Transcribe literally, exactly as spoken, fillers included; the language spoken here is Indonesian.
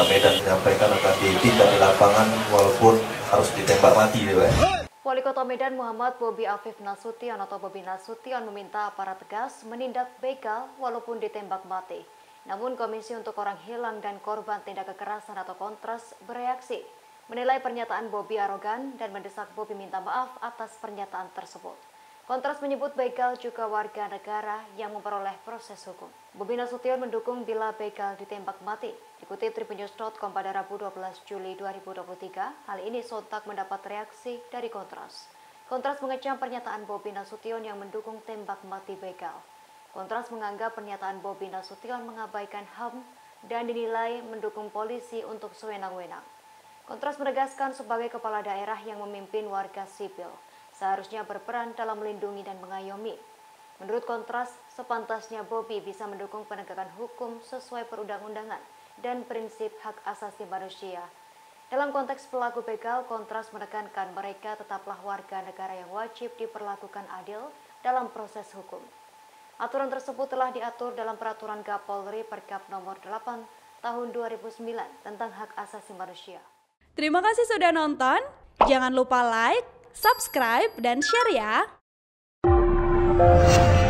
Medan menyampaikan akan ditindak di lapangan walaupun harus ditembak mati, ya, Pak. Wali Kota Medan Muhammad Bobi Afif Nasution atau Bobi Nasution meminta aparat tegas menindak begal walaupun ditembak mati. Namun Komisi untuk Orang Hilang dan Korban Tindak Kekerasan atau Kontras bereaksi, menilai pernyataan Bobi arogan dan mendesak Bobi minta maaf atas pernyataan tersebut. Kontras menyebut begal juga warga negara yang memperoleh proses hukum. Bobi Nasution mendukung bila begal ditembak mati. Dikutip tribunnews dot com pada Rabu dua belas Juli dua ribu dua puluh tiga, hal ini sontak mendapat reaksi dari Kontras. Kontras mengecam pernyataan Bobi Nasution yang mendukung tembak mati begal. Kontras menganggap pernyataan Bobi Nasution mengabaikan H A M dan dinilai mendukung polisi untuk sewenang-wenang. Kontras menegaskan sebagai kepala daerah yang memimpin warga sipil, seharusnya berperan dalam melindungi dan mengayomi. Menurut Kontras, sepantasnya Bobi bisa mendukung penegakan hukum sesuai perundang-undangan dan prinsip hak asasi manusia. Dalam konteks pelaku begal, Kontras menekankan mereka tetaplah warga negara yang wajib diperlakukan adil dalam proses hukum. Aturan tersebut telah diatur dalam Peraturan Kapolri Perkap Nomor delapan Tahun dua ribu sembilan tentang hak asasi manusia. Terima kasih sudah nonton. Jangan lupa like, subscribe, dan share ya.